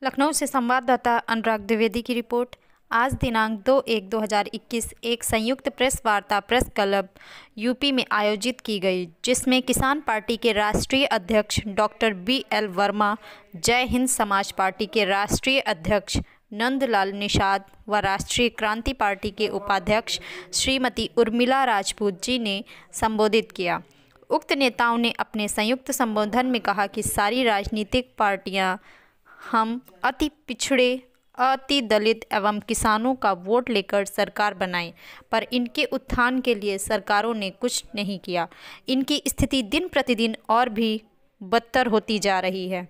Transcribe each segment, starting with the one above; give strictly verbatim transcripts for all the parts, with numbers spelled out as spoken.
लखनऊ से संवाददाता अनुराग द्विवेदी की रिपोर्ट। आज दिनांक दो एक दो हज़ार इक्कीस एक संयुक्त प्रेस वार्ता प्रेस क्लब यूपी में आयोजित की गई, जिसमें किसान पार्टी के राष्ट्रीय अध्यक्ष डॉक्टर बी एल वर्मा, जय हिंद समाज पार्टी के राष्ट्रीय अध्यक्ष नंदलाल निषाद व राष्ट्रीय क्रांति पार्टी के उपाध्यक्ष श्रीमती उर्मिला राजपूत जी ने संबोधित किया। उक्त नेताओं ने अपने संयुक्त संबोधन में कहा कि सारी राजनीतिक पार्टियां हम अति पिछड़े, अति दलित एवं किसानों का वोट लेकर सरकार बनाएं, पर इनके उत्थान के लिए सरकारों ने कुछ नहीं किया। इनकी स्थिति दिन प्रतिदिन और भी बदतर होती जा रही है।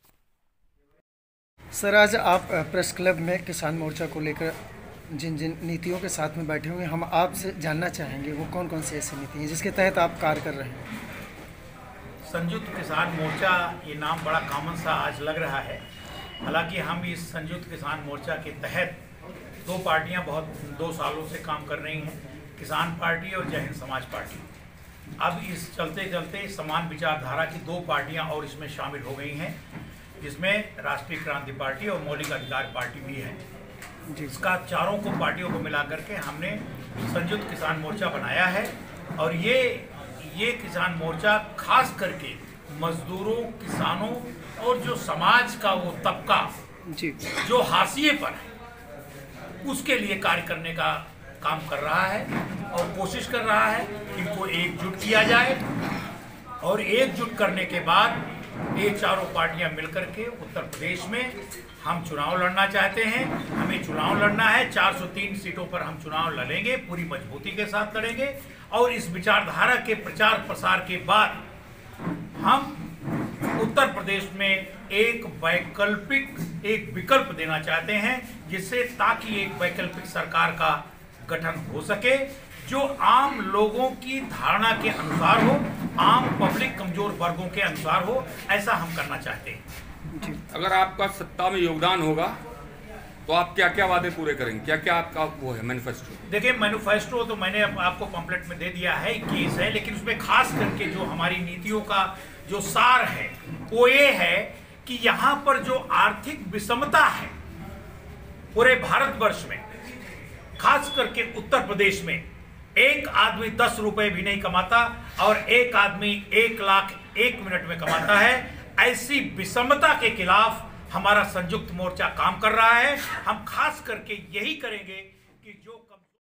सर, आज आप प्रेस क्लब में किसान मोर्चा को लेकर जिन जिन नीतियों के साथ में बैठे हुए हैं, हम आपसे जानना चाहेंगे वो कौन कौन सी ऐसी नीति हैं जिसके तहत आप कार्य कर रहे हैं। संयुक्त किसान मोर्चा, ये नाम बड़ा कॉमन सा आज लग रहा है। हालांकि हम इस संयुक्त किसान मोर्चा के तहत दो पार्टियां बहुत दो सालों से काम कर रही हैं, किसान पार्टी और जय हिंद समाज पार्टी। अब इस चलते चलते समान विचारधारा की दो पार्टियां और इसमें शामिल हो गई हैं, जिसमें राष्ट्रीय क्रांति पार्टी और मौलिक अधिकार पार्टी भी है। इसका चारों को पार्टियों को मिला करके हमने संयुक्त किसान मोर्चा बनाया है। और ये ये किसान मोर्चा खास करके मजदूरों, किसानों और जो समाज का वो तबका जी जो हाशिए पर है, उसके लिए कार्य करने का काम कर रहा है और कोशिश कर रहा है कि इनको एकजुट किया जाए। और एकजुट करने के बाद ये चारों पार्टियां मिलकर के उत्तर प्रदेश में हम चुनाव लड़ना चाहते हैं। हमें चुनाव लड़ना है, चार सौ तीन सीटों पर हम चुनाव लड़ेंगे, पूरी मजबूती के साथ लड़ेंगे। और इस विचारधारा के प्रचार प्रसार के बाद हम उत्तर प्रदेश में एक वैकल्पिक एक विकल्प देना चाहते हैं, जिससे ताकि एक वैकल्पिक सरकार का गठन हो सके जो आम लोगों की धारणा के अनुसार हो, आम पब्लिक कमजोर वर्गों के अनुसार हो। ऐसा हम करना चाहते हैं। अगर आपका सत्ता में योगदान होगा तो आप क्या क्या वादे पूरे करेंगे? क्या क्या आपका वो है मैनिफेस्टो? देखिए, मैनिफेस्टो तो मैंने आपको पंपलेट में दे दिया है, इक्कीस है, लेकिन उसमें खास करके जो हमारी नीतियों का जो सार है वो ये है कि यहाँ पर जो आर्थिक विषमता है पूरे भारतवर्ष में, खास करके उत्तर प्रदेश में, एक आदमी दस रुपए भी नहीं कमाता और एक आदमी एक लाख एक मिनट में कमाता है। ऐसी विषमता के खिलाफ हमारा संयुक्त मोर्चा काम कर रहा है। हम खास करके यही करेंगे कि जो